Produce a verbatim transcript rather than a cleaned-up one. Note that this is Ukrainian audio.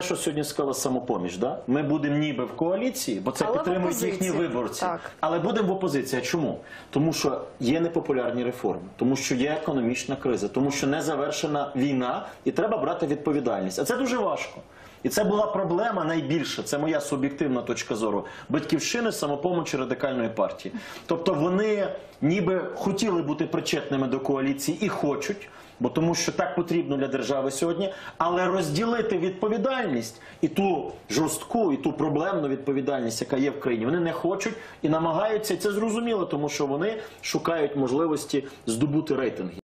Що сьогодні сказала «Самопоміч», да? Ми будемо ніби в коаліції, бо це Але підтримують їхні виборці. Так. Але будемо в опозиції. А чому? Тому що є непопулярні реформи, тому що є економічна криза, тому що не завершена війна і треба брати відповідальність. А це дуже важко. І це була проблема найбільша, це моя суб'єктивна точка зору, Батьківщини, Самопомочі, Радикальної партії. Тобто вони ніби хотіли бути причетними до коаліції і хочуть, бо тому що так потрібно для держави сьогодні, але розділити відповідальність і ту жорстку, і ту проблемну відповідальність, яка є в країні, вони не хочуть і намагаються, і це зрозуміло, тому що вони шукають можливості здобути рейтинги.